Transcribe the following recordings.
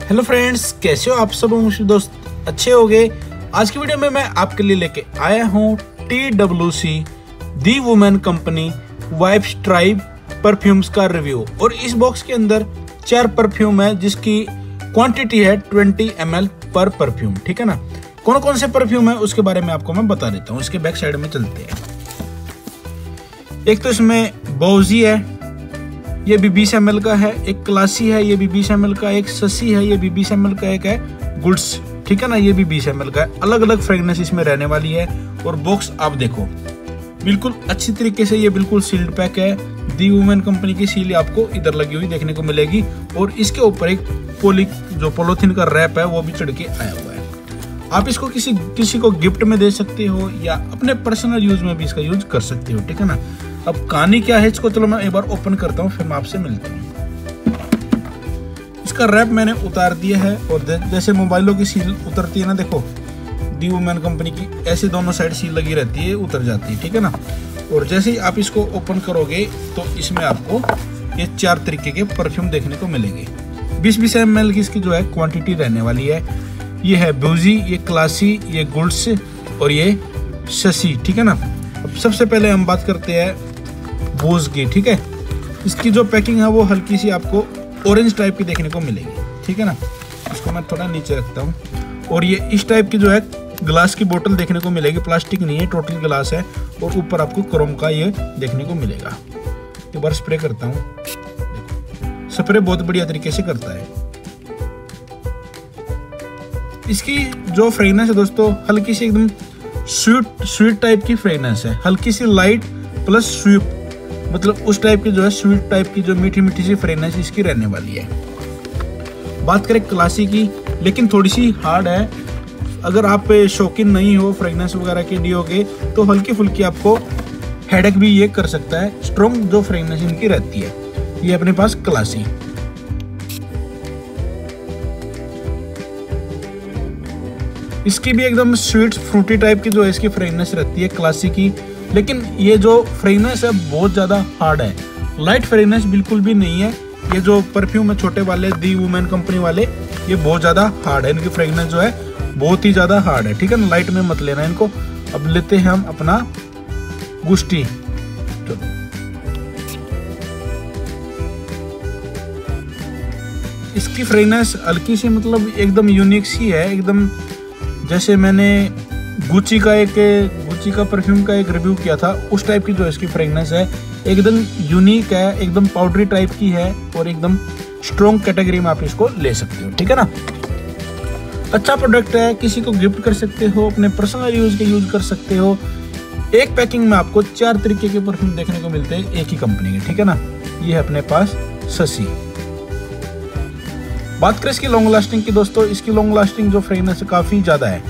Hello friends, कैसे हो आप सब दोस्त? अच्छे हो गए। आज की वीडियो में मैं आपके लिए लेके आया हूँ TWC the women company vibes tribe perfumes का रिव्यू। और इस बॉक्स के अंदर 4 परफ्यूम है जिसकी क्वांटिटी है 20 ml पर परफ्यूम। ठीक है ना। कौन कौन से परफ्यूम है उसके बारे में आपको मैं बता देता हूँ। इसके बैक साइड में चलते हैं। एक तो इसमें बोजी है, ये भी 20 ml का है। एक क्लासी है, ये भी 20 ml का। एक ससी है, ये भी 20 ml का। एक है गुड्स, ठीक है ना, ये भी 20 ml का है। अलग अलग फ्रेगनेंस इसमें रहने वाली है। और बॉक्स आप देखो बिल्कुल अच्छी तरीके से, ये बिल्कुल सील्ड पैक है। दी वुमेन कंपनी की सील आपको इधर लगी हुई देखने को मिलेगी। और इसके ऊपर एक पॉलीथीन का रैप है, वो भी चढ़ के आया हुआ है। आप इसको किसी को गिफ्ट में दे सकते हो या अपने पर्सनल यूज में भी इसका यूज कर सकते हो। ठीक है ना। अब कहानी क्या है इसको चलो मैं एक बार ओपन करता हूँ, फिर मैं आपसे मिलता हूँ। इसका रैप मैंने उतार दिया है और जैसे मोबाइलों की सील उतरती है ना, देखो दी वुमेन कंपनी की ऐसे दोनों साइड सील लगी रहती है, उतर जाती है। ठीक है ना। और जैसे ही आप इसको ओपन करोगे तो इसमें आपको ये 4 तरीके के परफ्यूम देखने को मिलेंगे। 20-20 ml की इसकी जो है क्वांटिटी रहने वाली है। ये है ब्यूजी, ये क्लासी, ये गुड्स और ये शशि। ठीक है ना। अब सबसे पहले हम बात करते हैं बोज की। ठीक है। इसकी जो पैकिंग है वो हल्की सी आपको ऑरेंज टाइप की देखने को मिलेगी। ठीक है ना। इसको मैं थोड़ा नीचे रखता हूँ। और ये इस टाइप की जो है ग्लास की बोतल देखने को मिलेगी। प्लास्टिक नहीं है, टोटल ग्लास है। और ऊपर आपको क्रोम का ये देखने को मिलेगा। एक बार स्प्रे करता हूँ, स्प्रे बहुत बढ़िया तरीके से करता है। इसकी जो फ्रेगनेंस है दोस्तों, हल्की सी एकदम स्वीट टाइप की फ्रेगनेंस है। हल्की सी लाइट प्लस स्वीट, मतलब उस टाइप की जो है स्वीट टाइप की जो मीठी मीठी सी फ्रेगनेंस इसकी रहने वाली है। बात करें क्लासी की, लेकिन थोड़ी सी हार्ड है। अगर आप शौकीन नहीं हो फ्रेगनेंस वगैरह के डियो के, तो हल्की फुल्की आपको हेडेक भी ये कर सकता है। स्ट्रॉन्ग जो फ्रेगनेंस इनकी रहती है, ये अपने पास क्लासी। इसकी भी एकदम स्वीट फ्रूटी टाइप की जो है इसकी फ्रेगनेंस रहती है क्लासी की। लेकिन ये जो फ्रेगनेंस है बहुत ज़्यादा हार्ड है, लाइट फ्रेगनेंस बिल्कुल भी नहीं है। ये जो परफ्यूम है छोटे वाले दी वुमेन कंपनी वाले, ये बहुत ज़्यादा हार्ड है। इनकी फ्रेगनेंस जो है बहुत ही ज़्यादा हार्ड है। ठीक है ना। लाइट में मत लेना इनको। अब लेते हैं हम अपना गुस्टी। चलो, इसकी फ्रेगनेंस हल्की सी, मतलब एकदम यूनिक सी है। एकदम जैसे मैंने गुची का परफ्यूम का एक रिव्यू किया था, उस टाइप की जो इसकी फ्रेगनेंस है। एकदम यूनिक है, एकदम पाउडरी टाइप की है और एकदम स्ट्रॉन्ग कैटेगरी में आप इसको ले सकते हो। ठीक है ना। अच्छा प्रोडक्ट है, किसी को गिफ्ट कर सकते हो, अपने पर्सनल यूज के यूज कर सकते हो। एक पैकिंग में आपको 4 तरीके के परफ्यूम देखने को मिलते हैं एक ही कंपनी के। ठीक है ना। ये है अपने पास शशि। बात करें इसकी लॉन्ग लास्टिंग की दोस्तों, इसकी लॉन्ग लास्टिंग जो फ्रेगनेंस है काफी ज्यादा है।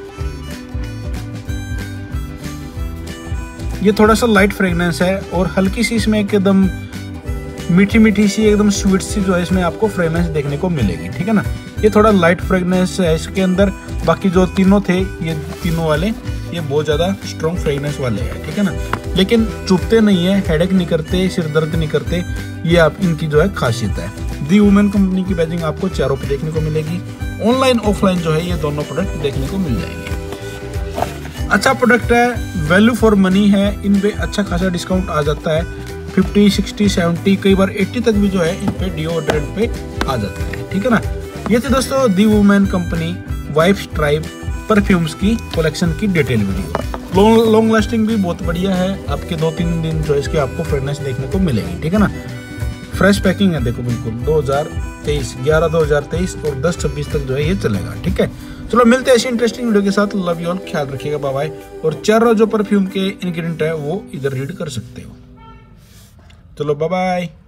ये थोड़ा सा लाइट फ्रेगनेंस है और हल्की सी इसमें एकदम मीठी मीठी सी एकदम स्वीट सी जो है इसमें आपको फ्रेगनेंस देखने को मिलेगी। ठीक है ना। ये थोड़ा लाइट फ्रेगनेंस है इसके अंदर। बाकी जो तीनों थे, ये तीनों वाले ये बहुत ज्यादा स्ट्रॉन्ग फ्रेगनेंस वाले हैं। ठीक है ना। लेकिन चुभते नहीं है, हेडेक नहीं करते, सिर दर्द नहीं करते। ये आप इनकी जो है खासियत है। दी वुमेन कंपनी की पैकिंग आपको चारों पे देखने को मिलेगी। ऑनलाइन ऑफलाइन जो है ये दोनों प्रोडक्ट देखने को मिल जाएंगे। अच्छा प्रोडक्ट है, वैल्यू फॉर मनी है। इन पे अच्छा खासा डिस्काउंट आ जाता है। 50, 60, 70, कई बार 80 तक भी जो है इन पे डिओड्रेंट पे आ जाता है। ठीक है ना। ये थी दोस्तों the women company vibes tribe perfumes की कलेक्शन की डिटेल वीडियो। लॉन्ग लास्टिंग भी बहुत बढ़िया है। आपके 2-3 दिन जो इसके आपको फ्रेगनेंस देखने को मिलेगी। ठीक है ना। फ्रेश पैकिंग है, देखो बिल्कुल 2023 11/2023 और 10/26 तक जो है ये चलेगा। ठीक है। चलो मिलते हैं ऐसी इंटरेस्टिंग वीडियो के साथ। लव यू ऑल, ख्याल रखिएगा, बाय बाय। और 4 जो परफ्यूम के इंग्रेडिएंट है वो इधर रीड कर सकते हो। चलो बाय बाय।